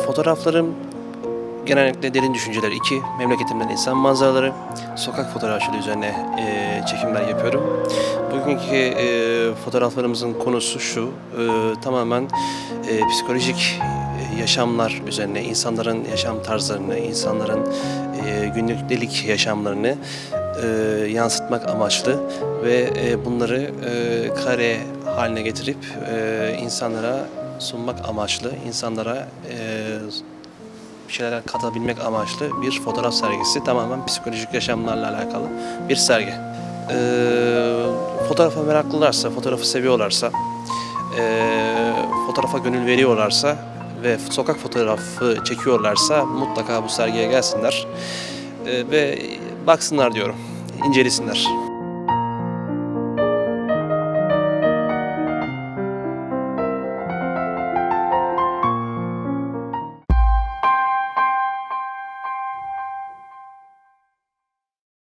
Fotoğraflarım genellikle derin düşünceler 2, memleketimden insan manzaraları, sokak fotoğrafçılığı üzerine çekimler yapıyorum. Bugünkü fotoğraflarımızın konusu şu, tamamen psikolojik yaşamlar üzerine, insanların yaşam tarzlarını, insanların günlük yaşamlarını yansıtmak amaçlı ve bunları kare haline getirip insanlara sunmak amaçlı, insanlara bir şeyler katabilmek amaçlı bir fotoğraf sergisi. Tamamen psikolojik yaşamlarla alakalı bir sergi. Fotoğrafa meraklılarsa, fotoğrafı seviyorlarsa, fotoğrafa gönül veriyorlarsa ve sokak fotoğrafı çekiyorlarsa mutlaka bu sergiye gelsinler ve baksınlar diyorum, incelesinler.